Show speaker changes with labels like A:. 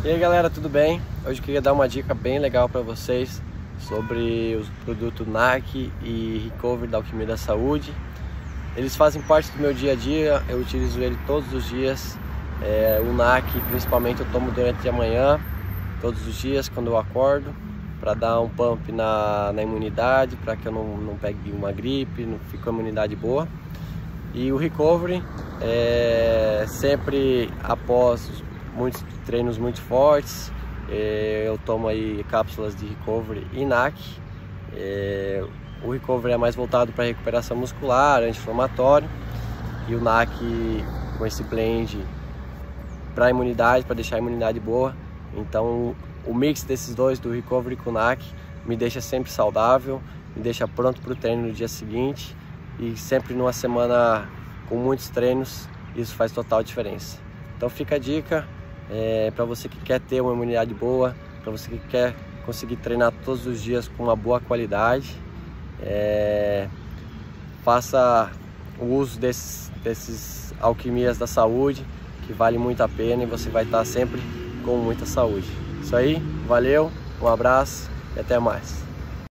A: E aí galera, tudo bem? Hoje eu queria dar uma dica bem legal para vocês sobre os produtos NAC e Recovery da Alquimia da Saúde. Eles fazem parte do meu dia a dia, eu utilizo ele todos os dias. O NAC principalmente eu tomo durante a manhã, todos os dias quando eu acordo, para dar um pump na imunidade, para que eu não pegue uma gripe, não fique com a imunidade boa. E o Recovery sempre após muitos treinos muito fortes, eu tomo aí cápsulas de Recovery e NAC. O Recovery é mais voltado para recuperação muscular, anti-inflamatório, e o NAC com esse blend para imunidade, para deixar a imunidade boa. Então o mix desses dois, do Recovery com o NAC, me deixa sempre saudável, me deixa pronto para o treino no dia seguinte, e sempre numa semana com muitos treinos, isso faz total diferença. Então fica a dica para você que quer ter uma imunidade boa, para você que quer conseguir treinar todos os dias com uma boa qualidade. Faça o uso desses alquimias da saúde, que vale muito a pena, e você vai estar sempre com muita saúde. Isso aí, valeu, um abraço e até mais.